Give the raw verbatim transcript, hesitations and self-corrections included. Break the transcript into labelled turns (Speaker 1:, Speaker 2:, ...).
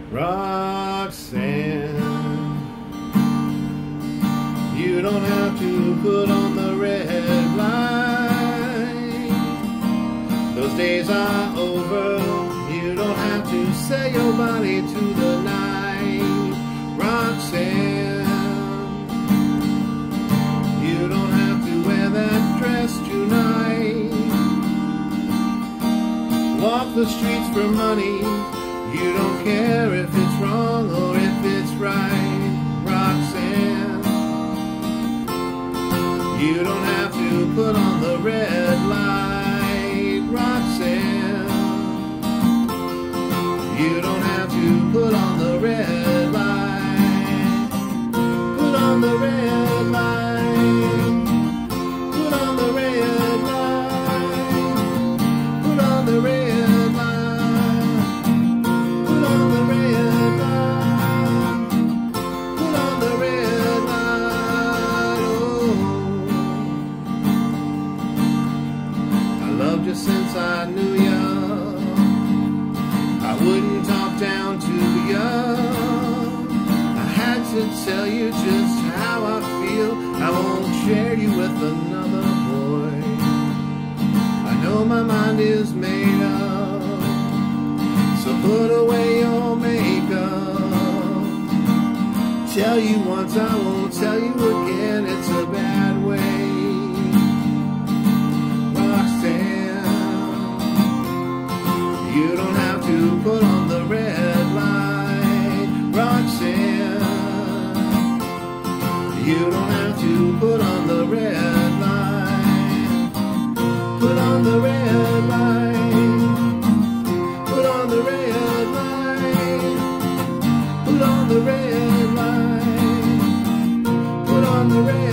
Speaker 1: Roxanne, you don't have to put on the red light. Those days are over. You don't have to sell your body to the night. Roxanne, you don't have to wear that dress tonight. Walk the streets for money. You don't care if it's wrong or if it's right, Roxanne. You don't have to put on the red light, Roxanne. You don't have to put on the red light. Put on the red light. Put on the red light. Put on the red light. Just since I knew ya, I wouldn't talk down to ya. I had to tell you just how I feel. I won't share you with another boy. I know my mind is made up, so put away your makeup. Tell you once, I won't tell you again. It's a bad way. You don't have to put on the red light, Roxanne. You don't have to put on the red light. Put on the red light. Put on the red light. Put on the red light. Put on the red light.